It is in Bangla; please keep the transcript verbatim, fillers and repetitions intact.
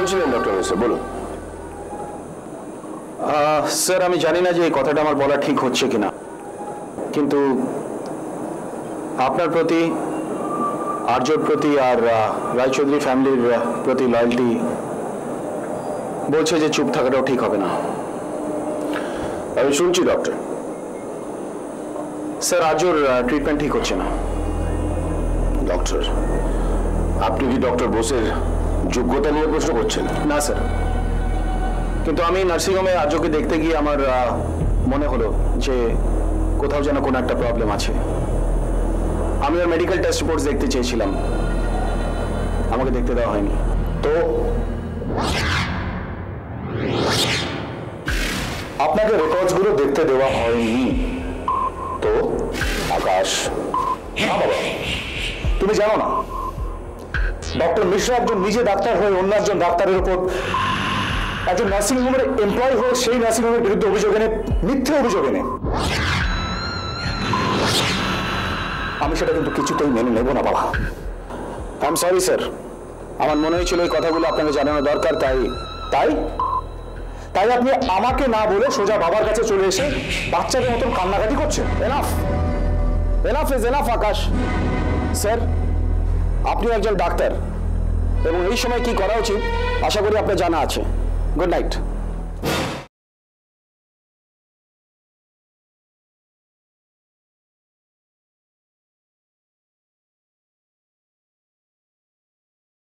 বলছিলেন ডক্টর মিশ্র, বলুন। স্যার আমি জানি না যে এই কথাটা আমার বলা ঠিক হচ্ছে কিনা, কিন্তু আপনার প্রতি, আর্যর প্রতি আর রায়চৌধুরী ফ্যামিলির প্রতি লয়্যালটি বলছে যে চুপ থাকাটাও ঠিক হবে না। আমি শুনছি ডক্টর। স্যার আর্যর ট্রিটমেন্ট ঠিক হচ্ছে না। ডক্টর, আপনি কি ডক্টর বোসের যোগ্যতা নিয়ে প্রশ্ন করছেন? না স্যার, কিন্তু আমি নার্সিংহোমে আর্যকে দেখতে গিয়ে আমার মনে হলো যে কোথাও যেন কোনো একটা প্রবলেম আছে। আমি ওর মেডিকেল টেস্ট রিপোর্টস দেখতে চেয়েছিলাম, আমাকে দেখতে দেওয়া হয়নি। তো আপনাকে রেকর্ডসগুলো দেখতে দেওয়া হয়নি তো? আকাশ, না বাবা, তুমি জানো না ডক্টর মিশ্র একজন নিজে ডাক্তার হয়ে অন্য একজন ডাক্তারের উপর, একজন নার্সিংহোমের এমপ্লয়ি হয়ে সেই নার্সিংহোমের বিরুদ্ধে অভিযোগ এনে, মিথ্যে অভিযোগ এনে, আমি সেটা কিন্তু কিছুতেই মেনে নেব না বাবা। আই এম সরি স্যার, আমার মনে হয়েছিল এই কথাগুলো আপনাকে জানানো দরকার, তাই তাই তাই আপনি আমাকে না বলে সোজা বাবার কাছে চলে এসে বাচ্চাদের মতন কান্নাকাটি করছেন। Enough enough is enough Akash. Sir, আপনি একজন ডাক্তার এবং এই সময় কি করা উচিত আশা করি আপনার জানা আছে। Good night.